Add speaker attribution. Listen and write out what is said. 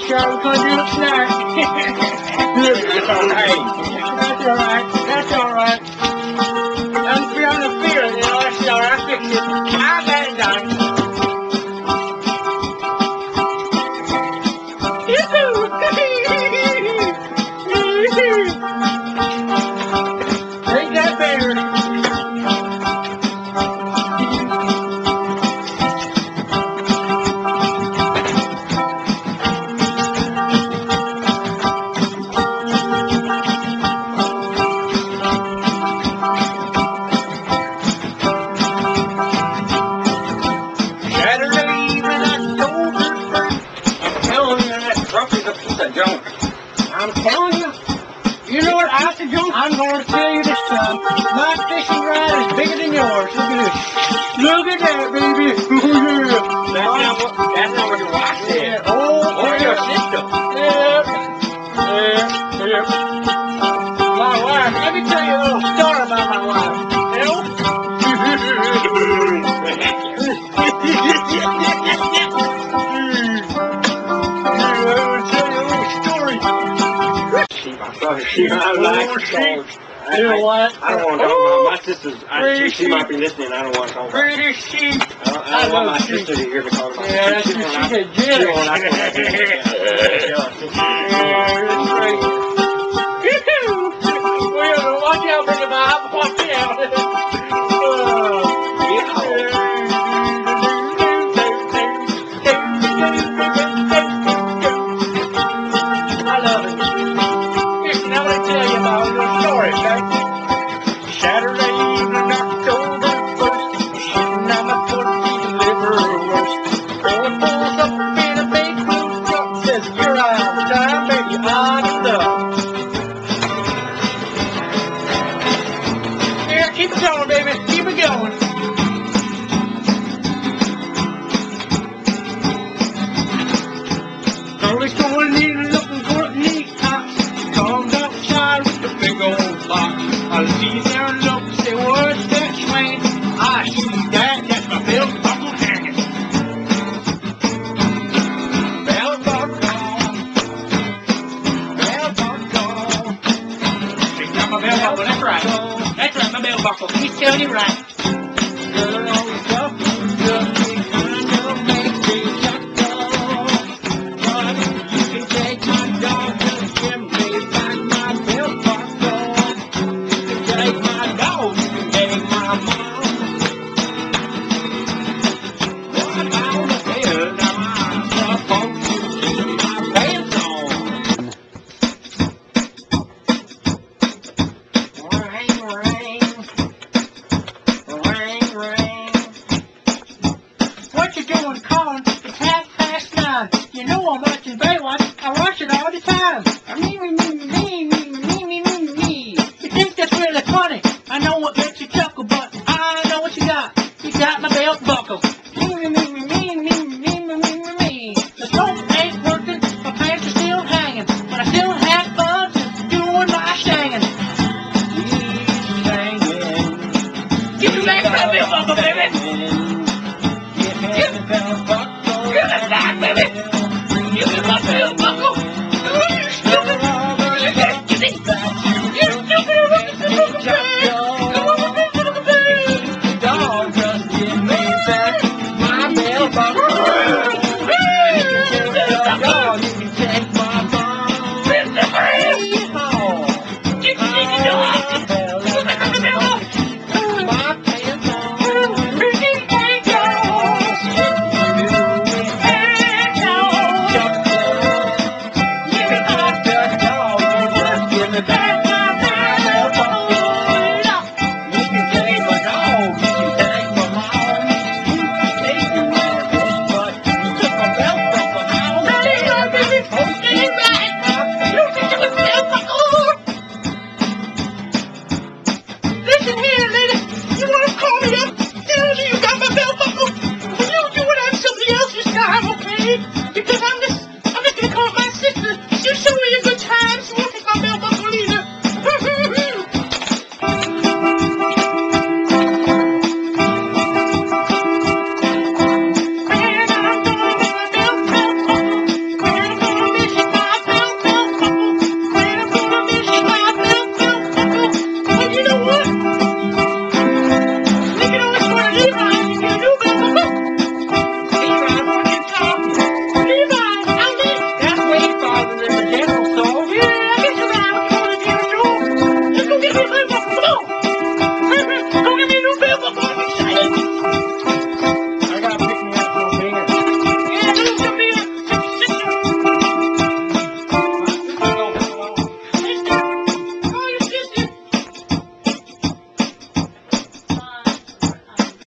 Speaker 1: sure we're gonna do it tonight.
Speaker 2: That's alright.
Speaker 1: That's alright. That's alright. I'm feeling the feeling, you know. That's alright. I fix it. I got it done. Ain't that better? I'm telling you, you know what, Alpha Joe? I'm going to tell you this time. My fishing rod is bigger than yours. Look at this. Look at that, baby.
Speaker 2: That's not what your wife said.
Speaker 1: Oh,
Speaker 2: Or your sister.
Speaker 1: Yeah. My wife, let me tell you a little story about my wife. You know?
Speaker 2: She might like stories.
Speaker 1: You know what?
Speaker 2: I don't want to talk about my sister's. She might be listening. I don't want to talk about
Speaker 1: Pretty sheep.
Speaker 2: I don't want my sister to hear me talk about
Speaker 1: Yeah, that's what she said.
Speaker 2: She won't like what I do.
Speaker 1: That's great. Well, watch out, bring him out. Watch out. I love it. Listen, I'm going to tell you about a little story, okay? Saturday evening, October 1st, sitting on my porch, eating liver roast. Girl pulls up in a big blue truck, says, "You're out of time, baby, I'm in love." Yeah, keep it going, baby, keep it going. Early going in, looking for a neat house. Comes outside with a big old box. I see there and look, say, "What's that swing?" I see that, that's my belt buckle hanging. Belt buckle. Belt buckle. She's got my belt buckle, that's right. That's right, my belt buckle. He's telling you right. Girl, always up, just be kind of make me chuckle. Honey, you can take my dog, just give me back my belt buckle. You can take my dog, you can take my mom. What about the bed? Now I'm supposed to keep my pants on. Ring, ring. Ring, ring. What you doing calling? It's 9:30. You know I'm watching Baywatch. I watch it all the time. Me. You think that's really funny? I know what makes you chuckle, but I know what you got. You got my belt buckle. Me. The smoke ain't working. My pants are still hanging. But I still have fun just doing my singing. Give me back my belt buckle, baby. Give me that back, baby. Give me my belt buckle. You stupid. You stupid. Dog, just give me back my belt buckle. Dog, you can take my ball. Because I'm just gonna call my sister. She'll show me